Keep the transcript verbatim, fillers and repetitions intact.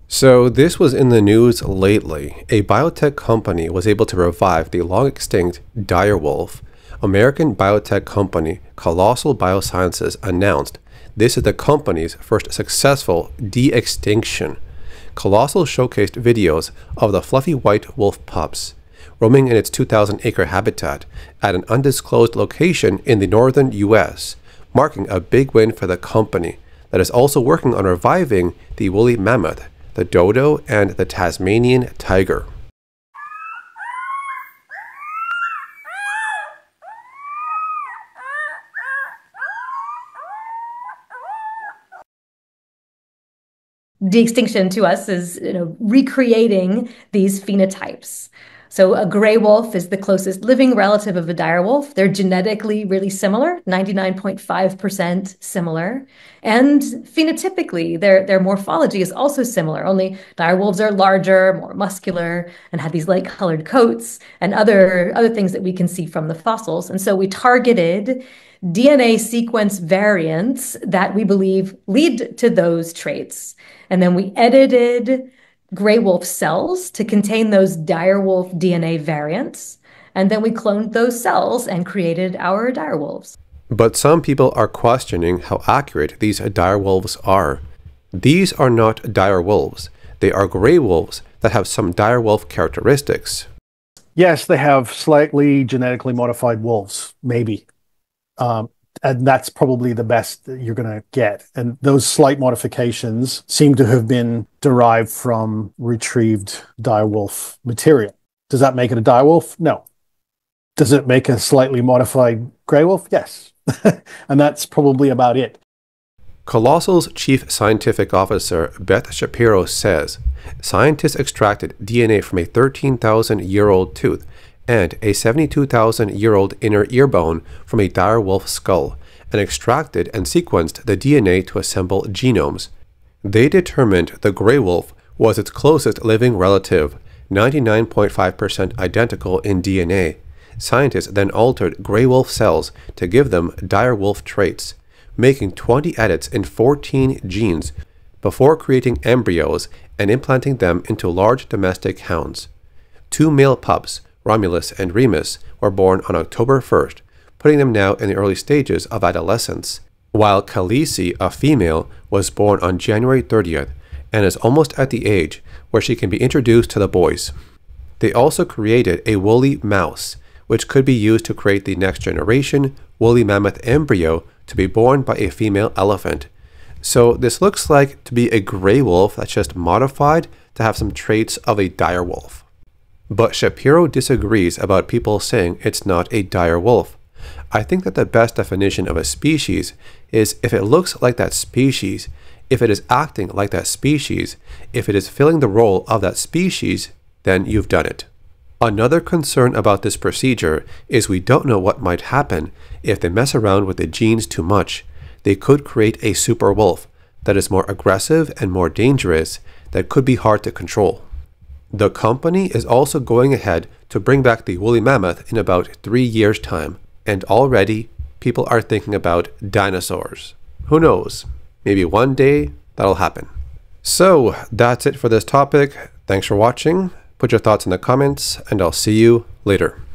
So this was in the news lately. A biotech company was able to revive the long-extinct direwolf. American biotech company Colossal Biosciences announced this is the company's first successful de-extinction. Colossal showcased videos of the fluffy white wolf pups roaming in its two thousand acre habitat at an undisclosed location in the northern U S, marking a big win for the company that is also working on reviving the woolly mammoth, the dodo, and the Tasmanian tiger. De-extinction to us is, you know, recreating these phenotypes. So a gray wolf is the closest living relative of a dire wolf. They're genetically really similar, ninety-nine point five percent similar. And phenotypically, their, their morphology is also similar, only dire wolves are larger, more muscular, and have these light-colored coats and other, other things that we can see from the fossils. And so we targeted D N A sequence variants that we believe lead to those traits. And then we edited gray wolf cells to contain those dire wolf D N A variants. And then we cloned those cells and created our dire wolves. But some people are questioning how accurate these dire wolves are. These are not dire wolves. They are gray wolves that have some dire wolf characteristics. Yes, they have slightly genetically modified wolves, maybe. Um, and that's probably the best that you're going to get. And those slight modifications seem to have been derived from retrieved direwolf material. Does that make it a direwolf? No. Does it make a slightly modified grey wolf? Yes. And that's probably about it. Colossal's chief scientific officer, Beth Shapiro, says scientists extracted D N A from a thirteen thousand year old tooth and a seventy-two thousand year old inner ear bone from a dire wolf skull, and extracted and sequenced the D N A to assemble genomes. They determined the gray wolf was its closest living relative, ninety-nine point five percent identical in D N A. Scientists then altered gray wolf cells to give them dire wolf traits, making twenty edits in fourteen genes before creating embryos and implanting them into large domestic hounds. Two male pups, Romulus and Remus, were born on October first, putting them now in the early stages of adolescence, while Khaleesi, a female, was born on January thirtieth and is almost at the age where she can be introduced to the boys. They also created a woolly mouse, which could be used to create the next generation woolly mammoth embryo to be born by a female elephant. So this looks like to be a gray wolf that's just modified to have some traits of a dire wolf. But Shapiro disagrees about people saying it's not a dire wolf. I think that the best definition of a species is if it looks like that species, if it is acting like that species, if it is filling the role of that species, then you've done it. Another concern about this procedure is we don't know what might happen if they mess around with the genes too much. They could create a super wolf that is more aggressive and more dangerous that could be hard to control. The company is also going ahead to bring back the woolly mammoth in about three years' time, and already people are thinking about dinosaurs. Who knows? Maybe one day that'll happen. So that's it for this topic. Thanks for watching. Put your thoughts in the comments, and I'll see you later.